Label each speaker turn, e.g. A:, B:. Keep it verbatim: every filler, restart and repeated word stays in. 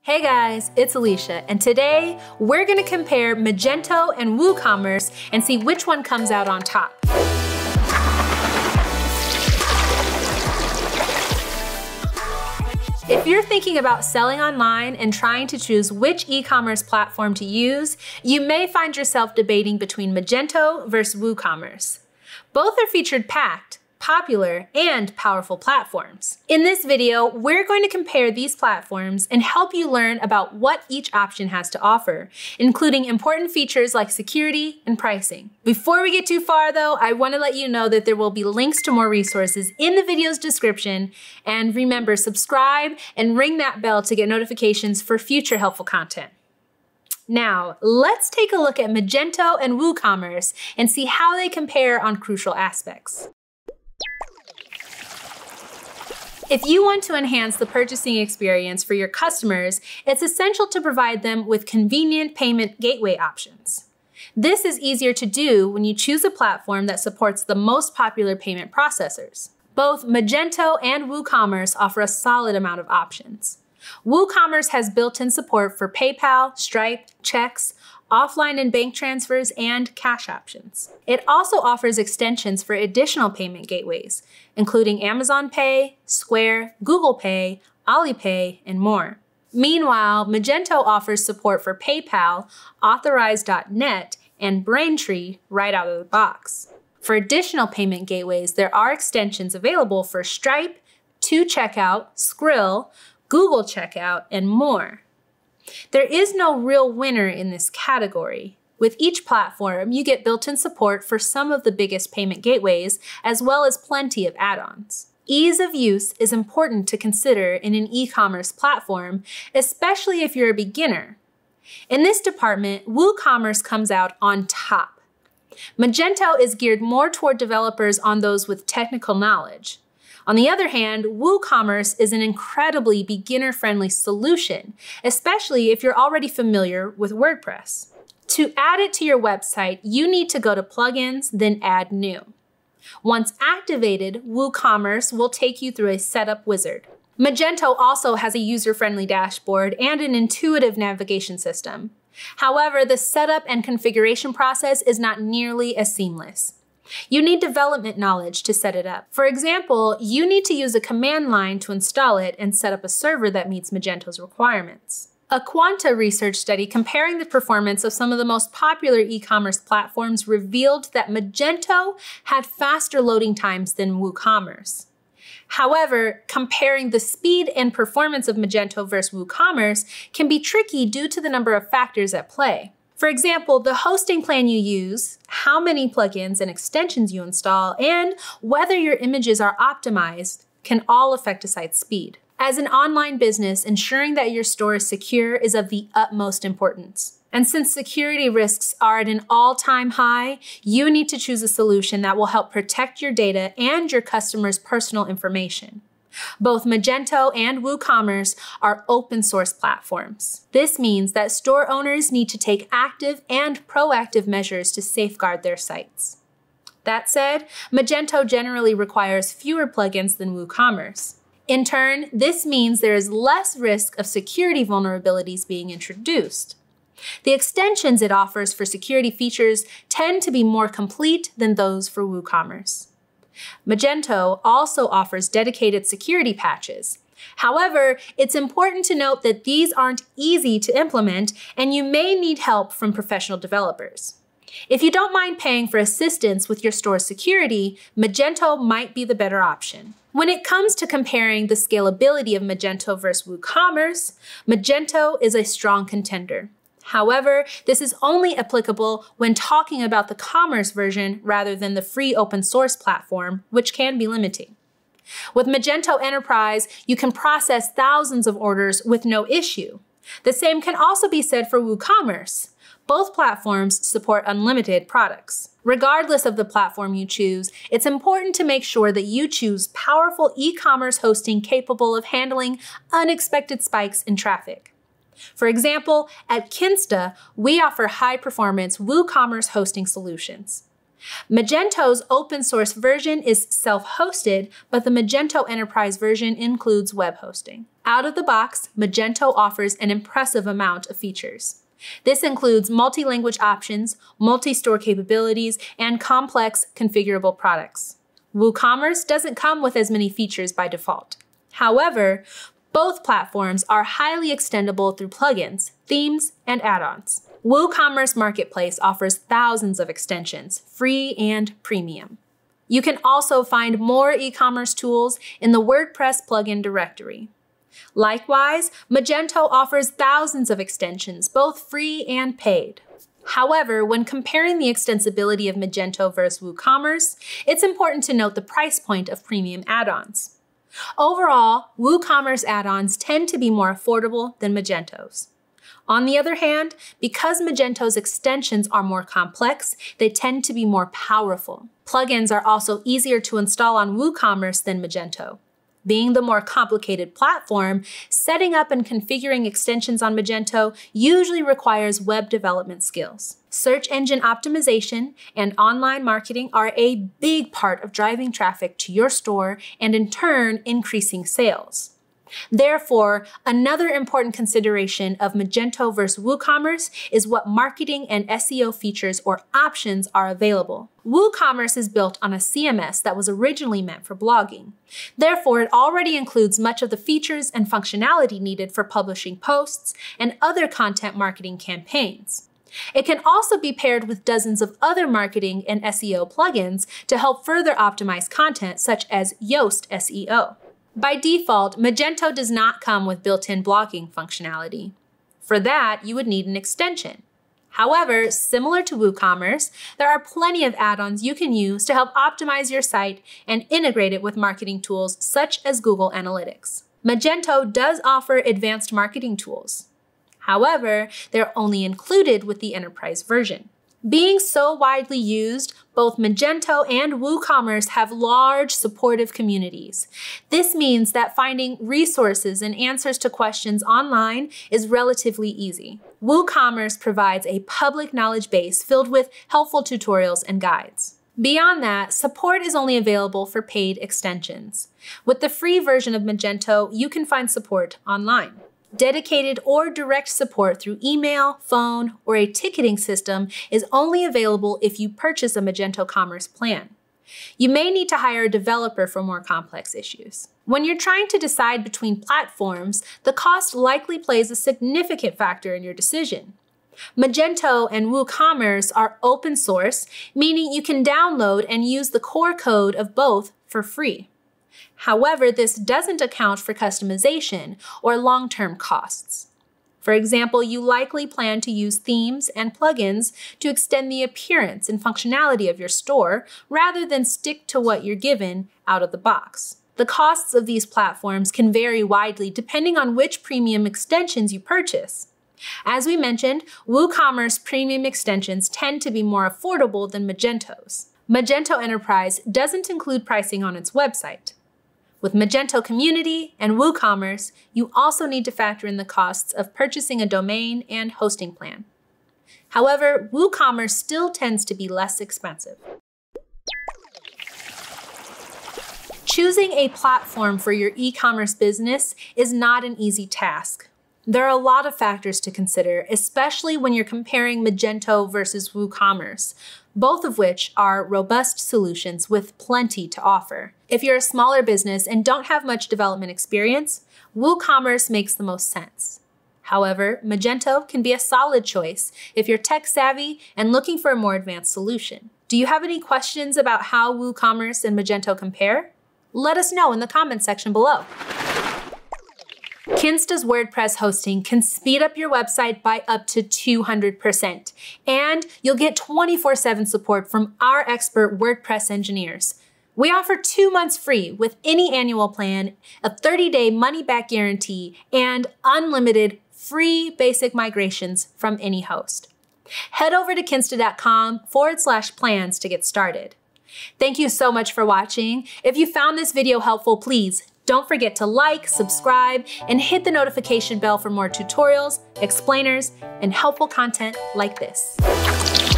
A: Hey guys, it's Alicia, and today we're gonna compare Magento and WooCommerce and see which one comes out on top. If you're thinking about selling online and trying to choose which e-commerce platform to use, you may find yourself debating between Magento versus WooCommerce. Both are featured packed, popular, and powerful platforms. In this video, we're going to compare these platforms and help you learn about what each option has to offer, including important features like security and pricing. Before we get too far though, I want to let you know that there will be links to more resources in the video's description, and remember, subscribe and ring that bell to get notifications for future helpful content. Now, let's take a look at Magento and WooCommerce and see how they compare on crucial aspects. If you want to enhance the purchasing experience for your customers, it's essential to provide them with convenient payment gateway options. This is easier to do when you choose a platform that supports the most popular payment processors. Both Magento and WooCommerce offer a solid amount of options. WooCommerce has built-in support for PayPal, Stripe, checks, offline and bank transfers, and cash options. It also offers extensions for additional payment gateways, including Amazon Pay, Square, Google Pay, Alipay, and more. Meanwhile, Magento offers support for PayPal, Authorize dot net, and Braintree right out of the box. For additional payment gateways, there are extensions available for Stripe, two checkout, Skrill, Google Checkout, and more. There is no real winner in this category. With each platform, you get built-in support for some of the biggest payment gateways, as well as plenty of add-ons. Ease of use is important to consider in an e-commerce platform, especially if you're a beginner. In this department, WooCommerce comes out on top. Magento is geared more toward developers on those with technical knowledge. On the other hand, WooCommerce is an incredibly beginner-friendly solution, especially if you're already familiar with WordPress. To add it to your website, you need to go to Plugins, then Add New. Once activated, WooCommerce will take you through a setup wizard. Magento also has a user-friendly dashboard and an intuitive navigation system. However, the setup and configuration process is not nearly as seamless. You need development knowledge to set it up. For example, you need to use a command line to install it and set up a server that meets Magento's requirements. A Quanta research study comparing the performance of some of the most popular e-commerce platforms revealed that Magento had faster loading times than WooCommerce. However, comparing the speed and performance of Magento versus WooCommerce can be tricky due to the number of factors at play. For example, the hosting plan you use, how many plugins and extensions you install, and whether your images are optimized can all affect a site's speed. As an online business, ensuring that your store is secure is of the utmost importance. And since security risks are at an all-time high, you need to choose a solution that will help protect your data and your customers' personal information. Both Magento and WooCommerce are open source platforms. This means that store owners need to take active and proactive measures to safeguard their sites. That said, Magento generally requires fewer plugins than WooCommerce. In turn, this means there is less risk of security vulnerabilities being introduced. The extensions it offers for security features tend to be more complete than those for WooCommerce. Magento also offers dedicated security patches. However, it's important to note that these aren't easy to implement, and you may need help from professional developers. If you don't mind paying for assistance with your store's security, Magento might be the better option. When it comes to comparing the scalability of Magento versus WooCommerce, Magento is a strong contender. However, this is only applicable when talking about the commerce version rather than the free open source platform, which can be limiting. With Magento Enterprise, you can process thousands of orders with no issue. The same can also be said for WooCommerce. Both platforms support unlimited products. Regardless of the platform you choose, it's important to make sure that you choose powerful e-commerce hosting capable of handling unexpected spikes in traffic. For example, at Kinsta, we offer high-performance WooCommerce hosting solutions. Magento's open source version is self-hosted, but the Magento Enterprise version includes web hosting. Out of the box, Magento offers an impressive amount of features. This includes multi-language options, multi-store capabilities, and complex configurable products. WooCommerce doesn't come with as many features by default. However, both platforms are highly extendable through plugins, themes, and add-ons. WooCommerce Marketplace offers thousands of extensions, free and premium. You can also find more e-commerce tools in the WordPress plugin directory. Likewise, Magento offers thousands of extensions, both free and paid. However, when comparing the extensibility of Magento versus WooCommerce, it's important to note the price point of premium add-ons. Overall, WooCommerce add-ons tend to be more affordable than Magento's. On the other hand, because Magento's extensions are more complex, they tend to be more powerful. Plugins are also easier to install on WooCommerce than Magento. Being the more complicated platform, setting up and configuring extensions on Magento usually requires web development skills. Search engine optimization and online marketing are a big part of driving traffic to your store and in turn increasing sales. Therefore, another important consideration of Magento versus WooCommerce is what marketing and S E O features or options are available. WooCommerce is built on a C M S that was originally meant for blogging. Therefore, it already includes much of the features and functionality needed for publishing posts and other content marketing campaigns. It can also be paired with dozens of other marketing and S E O plugins to help further optimize content, such as Yoast S E O. By default, Magento does not come with built-in blogging functionality. For that, you would need an extension. However, similar to WooCommerce, there are plenty of add-ons you can use to help optimize your site and integrate it with marketing tools such as Google Analytics. Magento does offer advanced marketing tools. However, they're only included with the enterprise version. Being so widely used, both Magento and WooCommerce have large supportive communities. This means that finding resources and answers to questions online is relatively easy. WooCommerce provides a public knowledge base filled with helpful tutorials and guides. Beyond that, support is only available for paid extensions. With the free version of Magento, you can find support online. Dedicated or direct support through email, phone, or a ticketing system is only available if you purchase a Magento Commerce plan. You may need to hire a developer for more complex issues. When you're trying to decide between platforms, the cost likely plays a significant factor in your decision. Magento and WooCommerce are open source, meaning you can download and use the core code of both for free. However, this doesn't account for customization or long-term costs. For example, you likely plan to use themes and plugins to extend the appearance and functionality of your store rather than stick to what you're given out of the box. The costs of these platforms can vary widely depending on which premium extensions you purchase. As we mentioned, WooCommerce premium extensions tend to be more affordable than Magento's. Magento Enterprise doesn't include pricing on its website. With Magento Community and WooCommerce, you also need to factor in the costs of purchasing a domain and hosting plan. However, WooCommerce still tends to be less expensive. Choosing a platform for your e-commerce business is not an easy task. There are a lot of factors to consider, especially when you're comparing Magento versus WooCommerce, both of which are robust solutions with plenty to offer. If you're a smaller business and don't have much development experience, WooCommerce makes the most sense. However, Magento can be a solid choice if you're tech savvy and looking for a more advanced solution. Do you have any questions about how WooCommerce and Magento compare? Let us know in the comments section below. Kinsta's WordPress hosting can speed up your website by up to two hundred percent, and you'll get twenty-four seven support from our expert WordPress engineers. We offer two months free with any annual plan, a thirty day money-back guarantee, and unlimited free basic migrations from any host. Head over to kinsta.com forward slash plans to get started. Thank you so much for watching. If you found this video helpful, please don't forget to like, subscribe, and hit the notification bell for more tutorials, explainers, and helpful content like this.